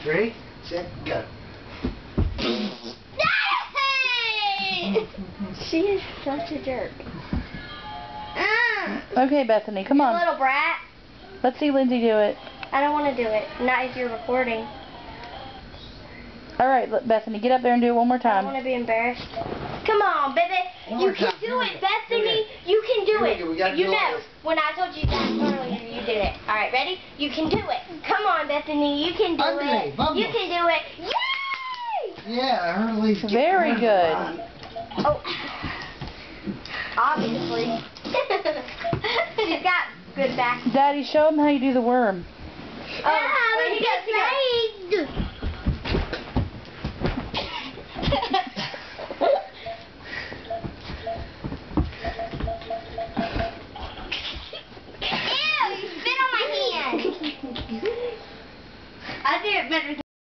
Ready, set, go. She is such a jerk. Okay, Bethany, come on. You little brat. Let's see Lindsay do it. I don't want to do it. Not if you're recording. All right, Bethany, get up there and do it one more I time. don't want to be embarrassed. Come on, baby. You can do it, Bethany. You can do it. You know, when I told you that earlier, you did it. All right, ready? You can do it. Come on, Bethany. You can do it. You can do it. Yay! Yeah, her least. Very good. Oh, obviously. She's got good back. Daddy, show him how you do the worm. Oh, wait, he goes. Ew, you spit on my hand. I do it better.